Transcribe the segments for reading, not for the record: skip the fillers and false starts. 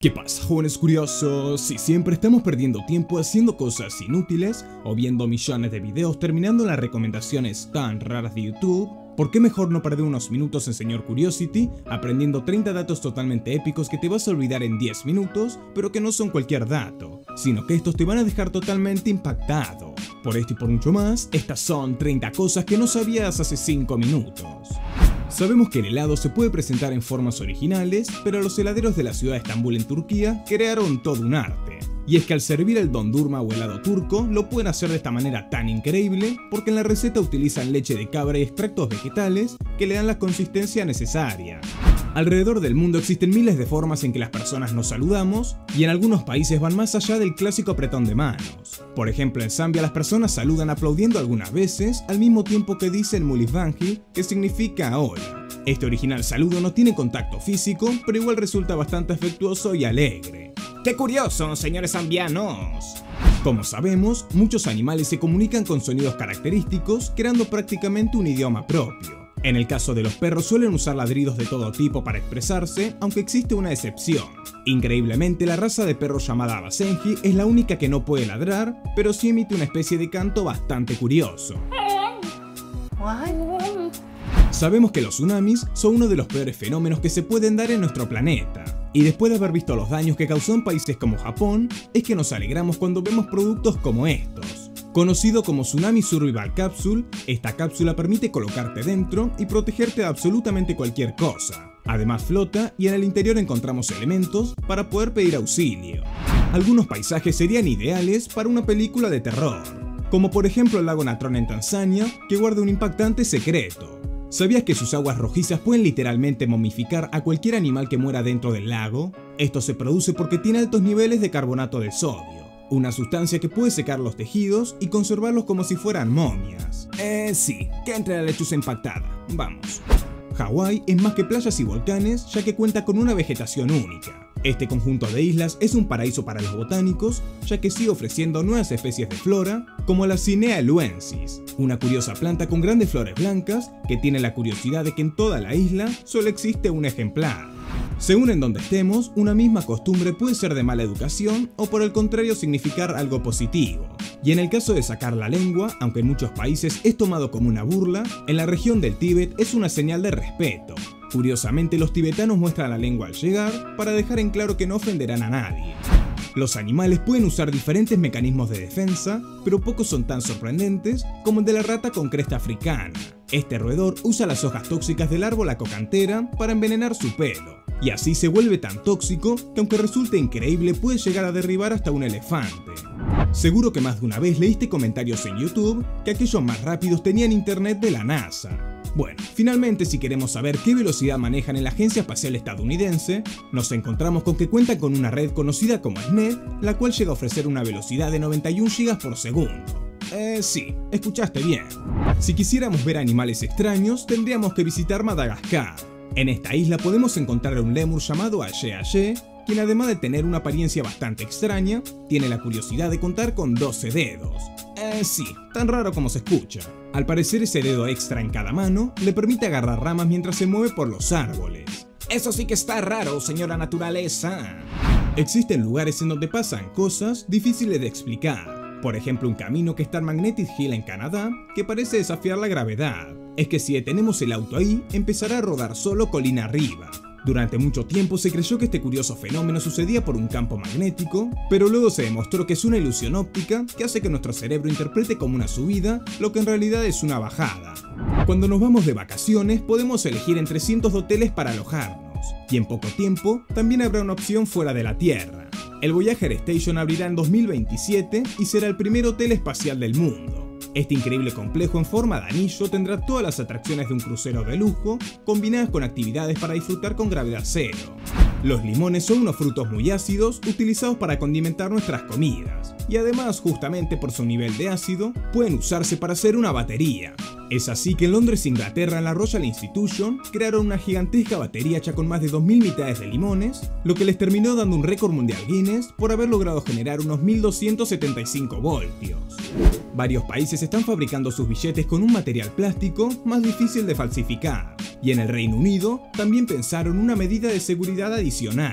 ¿Qué pasa, jóvenes curiosos? Si siempre estamos perdiendo tiempo haciendo cosas inútiles o viendo millones de videos terminando en las recomendaciones tan raras de YouTube, ¿por qué mejor no perder unos minutos en Señor Curiosity aprendiendo 30 datos totalmente épicos que te vas a olvidar en 10 minutos, pero que no son cualquier dato, sino que estos te van a dejar totalmente impactado? Por esto y por mucho más, estas son 30 cosas que no sabías hace 5 minutos. Sabemos que el helado se puede presentar en formas originales, pero los heladeros de la ciudad de Estambul en Turquía crearon todo un arte. Y es que al servir el dondurma o helado turco, lo pueden hacer de esta manera tan increíble porque en la receta utilizan leche de cabra y extractos vegetales que le dan la consistencia necesaria. Alrededor del mundo existen miles de formas en que las personas nos saludamos y en algunos países van más allá del clásico apretón de manos. Por ejemplo, en Zambia las personas saludan aplaudiendo algunas veces al mismo tiempo que dicen Mulifbanji, que significa hola. Este original saludo no tiene contacto físico, pero igual resulta bastante afectuoso y alegre. ¡Qué curioso, señores zambianos! Como sabemos, muchos animales se comunican con sonidos característicos, creando prácticamente un idioma propio. En el caso de los perros suelen usar ladridos de todo tipo para expresarse, aunque existe una excepción. Increíblemente, la raza de perro llamada Basenji es la única que no puede ladrar, pero sí emite una especie de canto bastante curioso. Sabemos que los tsunamis son uno de los peores fenómenos que se pueden dar en nuestro planeta. Y después de haber visto los daños que causó en países como Japón, es que nos alegramos cuando vemos productos como estos. Conocido como Tsunami Survival Capsule, esta cápsula permite colocarte dentro y protegerte de absolutamente cualquier cosa. Además flota y en el interior encontramos elementos para poder pedir auxilio. Algunos paisajes serían ideales para una película de terror, como por ejemplo el lago Natron en Tanzania, que guarda un impactante secreto. ¿Sabías que sus aguas rojizas pueden literalmente momificar a cualquier animal que muera dentro del lago? Esto se produce porque tiene altos niveles de carbonato de sodio, una sustancia que puede secar los tejidos y conservarlos como si fueran momias. Sí, que entre la lechuza impactada, vamos. Hawái es más que playas y volcanes, ya que cuenta con una vegetación única. Este conjunto de islas es un paraíso para los botánicos, ya que sigue ofreciendo nuevas especies de flora, como la Cinea eluensis, una curiosa planta con grandes flores blancas que tiene la curiosidad de que en toda la isla solo existe un ejemplar. Según en donde estemos, una misma costumbre puede ser de mala educación o por el contrario significar algo positivo. Y en el caso de sacar la lengua, aunque en muchos países es tomado como una burla, en la región del Tíbet es una señal de respeto. Curiosamente, los tibetanos muestran la lengua al llegar para dejar en claro que no ofenderán a nadie. Los animales pueden usar diferentes mecanismos de defensa, pero pocos son tan sorprendentes como el de la rata con cresta africana. Este roedor usa las hojas tóxicas del árbol acocantera para envenenar su pelo, y así se vuelve tan tóxico que aunque resulte increíble puede llegar a derribar hasta un elefante. Seguro que más de una vez leíste comentarios en YouTube que aquellos más rápidos tenían internet de la NASA. Bueno, finalmente si queremos saber qué velocidad manejan en la Agencia Espacial Estadounidense, nos encontramos con que cuentan con una red conocida como SNET, la cual llega a ofrecer una velocidad de 91 GB por segundo. Sí, escuchaste bien. Si quisiéramos ver animales extraños, tendríamos que visitar Madagascar. En esta isla podemos encontrar un lémur llamado Aye Aye, quien además de tener una apariencia bastante extraña, tiene la curiosidad de contar con 12 dedos. Sí, tan raro como se escucha. Al parecer ese dedo extra en cada mano le permite agarrar ramas mientras se mueve por los árboles. Eso sí que está raro, señora naturaleza. Existen lugares en donde pasan cosas difíciles de explicar. Por ejemplo, un camino que está en Magnetic Hill en Canadá, que parece desafiar la gravedad. Es que si detenemos el auto ahí, empezará a rodar solo colina arriba. Durante mucho tiempo se creyó que este curioso fenómeno sucedía por un campo magnético, pero luego se demostró que es una ilusión óptica que hace que nuestro cerebro interprete como una subida lo que en realidad es una bajada. Cuando nos vamos de vacaciones podemos elegir entre cientos de hoteles para alojarnos, y en poco tiempo también habrá una opción fuera de la Tierra. El Voyager Station abrirá en 2027 y será el primer hotel espacial del mundo. Este increíble complejo en forma de anillo tendrá todas las atracciones de un crucero de lujo, combinadas con actividades para disfrutar con gravedad cero. Los limones son unos frutos muy ácidos utilizados para condimentar nuestras comidas, y además, justamente por su nivel de ácido, pueden usarse para hacer una batería. Es así que en Londres, Inglaterra, en la Royal Institution, crearon una gigantesca batería hecha con más de 2000 mitades de limones, lo que les terminó dando un récord mundial Guinness por haber logrado generar unos 1275 voltios. Varios países están fabricando sus billetes con un material plástico más difícil de falsificar, y en el Reino Unido también pensaron una medida de seguridad adicional.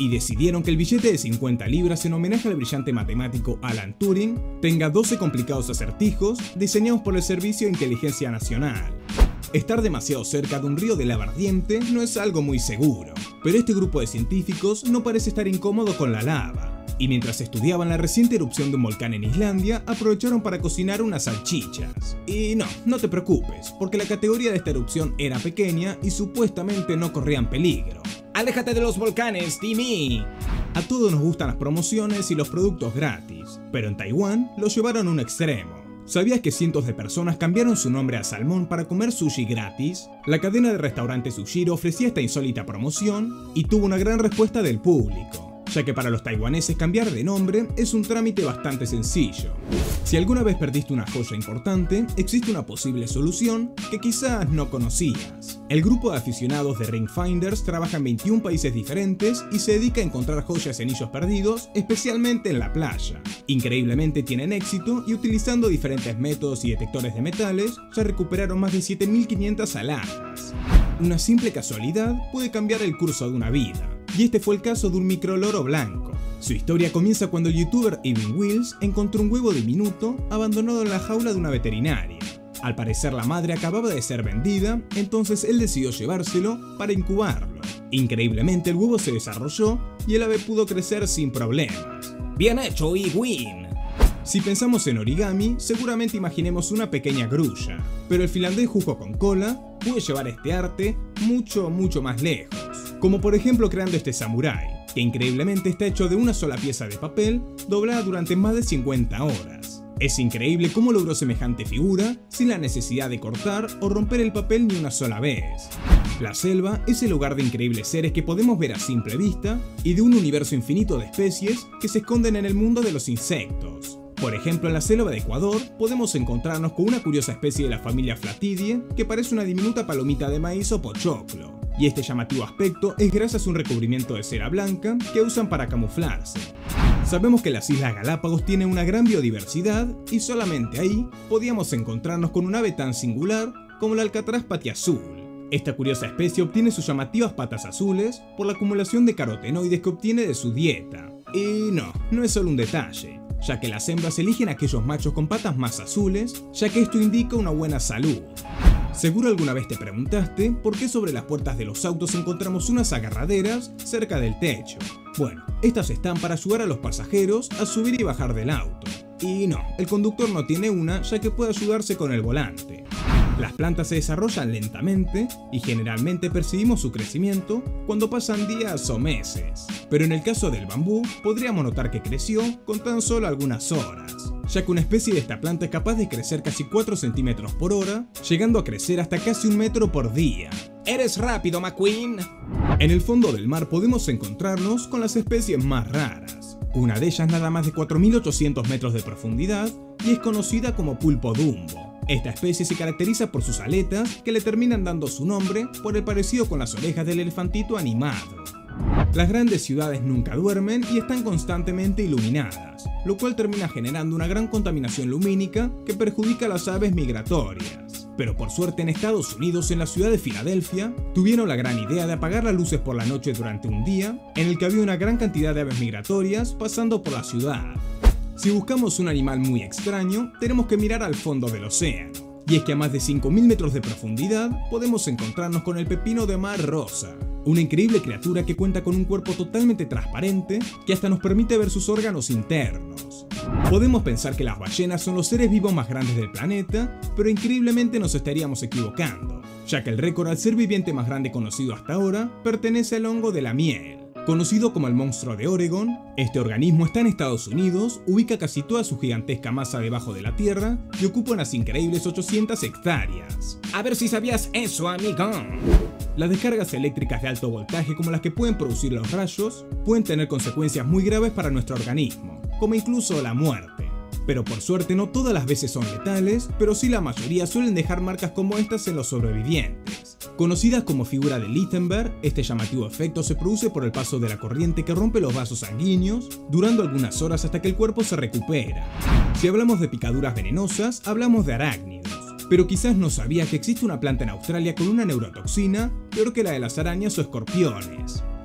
y decidieron que el billete de 50 libras en homenaje al brillante matemático Alan Turing tenga 12 complicados acertijos diseñados por el Servicio de Inteligencia Nacional. Estar demasiado cerca de un río de lava ardiente no es algo muy seguro, pero este grupo de científicos no parece estar incómodo con la lava, y mientras estudiaban la reciente erupción de un volcán en Islandia, aprovecharon para cocinar unas salchichas. Y no te preocupes, porque la categoría de esta erupción era pequeña y supuestamente no corrían peligro. ¡Aléjate de los volcanes, Timmy! A todos nos gustan las promociones y los productos gratis, pero en Taiwán lo llevaron a un extremo. ¿Sabías que cientos de personas cambiaron su nombre a salmón para comer sushi gratis? La cadena de restaurantes Sushiro ofrecía esta insólita promoción y tuvo una gran respuesta del público, ya que para los taiwaneses cambiar de nombre es un trámite bastante sencillo. Si alguna vez perdiste una joya importante, existe una posible solución que quizás no conocías. El grupo de aficionados de Ring Finders trabaja en 21 países diferentes y se dedica a encontrar joyas y anillos perdidos, especialmente en la playa. Increíblemente tienen éxito y utilizando diferentes métodos y detectores de metales, ya recuperaron más de 7500 alhajas. Una simple casualidad puede cambiar el curso de una vida. Y este fue el caso de un microloro blanco. Su historia comienza cuando el youtuber Evan Wills encontró un huevo diminuto abandonado en la jaula de una veterinaria. Al parecer la madre acababa de ser vendida, entonces él decidió llevárselo para incubarlo. Increíblemente el huevo se desarrolló y el ave pudo crecer sin problemas. ¡Bien hecho, Ewan! Si pensamos en origami, seguramente imaginemos una pequeña grulla, pero el finlandés Juho con cola puede llevar este arte mucho más lejos. Como por ejemplo creando este samurái, que increíblemente está hecho de una sola pieza de papel doblada durante más de 50 horas. Es increíble cómo logró semejante figura sin la necesidad de cortar o romper el papel ni una sola vez. La selva es el hogar de increíbles seres que podemos ver a simple vista y de un universo infinito de especies que se esconden en el mundo de los insectos. Por ejemplo, en la selva de Ecuador podemos encontrarnos con una curiosa especie de la familia Flatidie que parece una diminuta palomita de maíz o pochoclo. Y este llamativo aspecto es gracias a un recubrimiento de cera blanca que usan para camuflarse. Sabemos que las Islas Galápagos tienen una gran biodiversidad y solamente ahí podíamos encontrarnos con un ave tan singular como la alcatraz patiazul. Esta curiosa especie obtiene sus llamativas patas azules por la acumulación de carotenoides que obtiene de su dieta. Y no es solo un detalle, ya que las hembras eligen a aquellos machos con patas más azules, ya que esto indica una buena salud. Seguro alguna vez te preguntaste por qué sobre las puertas de los autos encontramos unas agarraderas cerca del techo. Bueno, estas están para ayudar a los pasajeros a subir y bajar del auto. Y el conductor no tiene una, ya que puede ayudarse con el volante. Las plantas se desarrollan lentamente y generalmente percibimos su crecimiento cuando pasan días o meses. Pero en el caso del bambú, podríamos notar que creció con tan solo algunas horas, ya que una especie de esta planta es capaz de crecer casi 4 centímetros por hora, llegando a crecer hasta casi 1 metro por día. ¡Eres rápido, McQueen! En el fondo del mar podemos encontrarnos con las especies más raras. Una de ellas nada más de 4800 metros de profundidad y es conocida como pulpo dumbo. Esta especie se caracteriza por sus aletas que le terminan dando su nombre por el parecido con las orejas del elefantito animado. Las grandes ciudades nunca duermen y están constantemente iluminadas, lo cual termina generando una gran contaminación lumínica que perjudica a las aves migratorias. Pero por suerte en Estados Unidos, en la ciudad de Filadelfia, tuvieron la gran idea de apagar las luces por la noche durante un día en el que había una gran cantidad de aves migratorias pasando por la ciudad. Si buscamos un animal muy extraño, tenemos que mirar al fondo del océano. Y es que a más de 5000 metros de profundidad podemos encontrarnos con el pepino de mar rosa, una increíble criatura que cuenta con un cuerpo totalmente transparente que hasta nos permite ver sus órganos internos. Podemos pensar que las ballenas son los seres vivos más grandes del planeta, pero increíblemente nos estaríamos equivocando, ya que el récord al ser viviente más grande conocido hasta ahora pertenece al hongo de la miel. Conocido como el monstruo de Oregon, este organismo está en Estados Unidos, ubica casi toda su gigantesca masa debajo de la tierra y ocupa unas increíbles 800 hectáreas. A ver si sabías eso, amigo. Las descargas eléctricas de alto voltaje como las que pueden producir los rayos pueden tener consecuencias muy graves para nuestro organismo, como incluso la muerte. Pero por suerte no todas las veces son letales, pero sí la mayoría suelen dejar marcas como estas en los sobrevivientes. Conocidas como figura de Lichtenberg, este llamativo efecto se produce por el paso de la corriente que rompe los vasos sanguíneos, durando algunas horas hasta que el cuerpo se recupera. Si hablamos de picaduras venenosas, hablamos de arácnidos. Pero quizás no sabía que existe una planta en Australia con una neurotoxina peor que la de las arañas o escorpiones.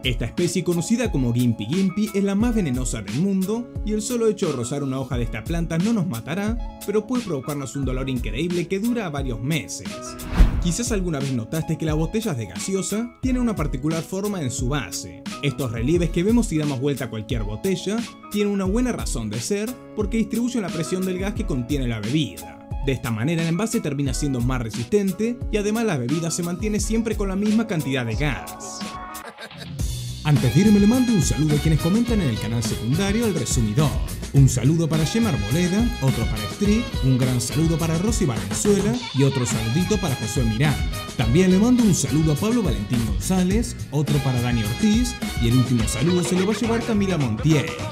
Esta especie, conocida como Gimpy gimpy, es la más venenosa del mundo y el solo hecho de rozar una hoja de esta planta no nos matará, pero puede provocarnos un dolor increíble que dura varios meses. Quizás alguna vez notaste que las botellas de gaseosa tienen una particular forma en su base. Estos relieves que vemos si damos vuelta a cualquier botella tienen una buena razón de ser porque distribuyen la presión del gas que contiene la bebida. De esta manera el envase termina siendo más resistente y además la bebida se mantiene siempre con la misma cantidad de gas. Antes de irme le mando un saludo a quienes comentan en el canal secundario El Resumidor. Un saludo para Gemma Arboleda, otro para Street, un gran saludo para Rosy Valenzuela y otro saludito para Josué Miranda. También le mando un saludo a Pablo Valentín González, otro para Dani Ortiz y el último saludo se lo va a llevar Camila Montiel.